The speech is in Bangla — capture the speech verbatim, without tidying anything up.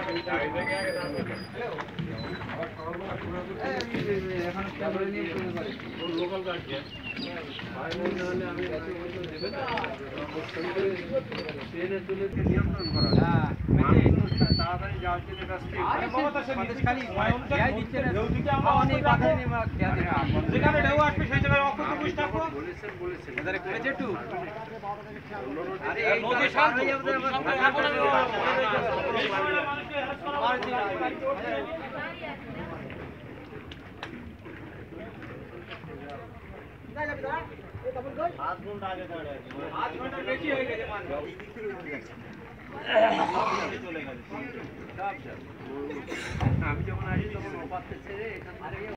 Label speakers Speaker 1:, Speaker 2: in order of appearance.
Speaker 1: লোকাল গাড়ি ট্রেনে তুলে নিয়ন্ত্রণ করা তাড়াতাড়ি যাওয়ার জন্য যেখানে ঢেউ আসবে সেই জায়গায় অক্ষত বসে থাকবো বলেছেন বলেছেন এদারে করেছে একটু নদী শান্ত হয়ে যাবে আধ ঘন্টা আগে আধ ঘন্টা বেশি হয়ে গেছে চলে গেছে আমি যখন আসি তখন ওপাতে ছেড়ে এখান থেকে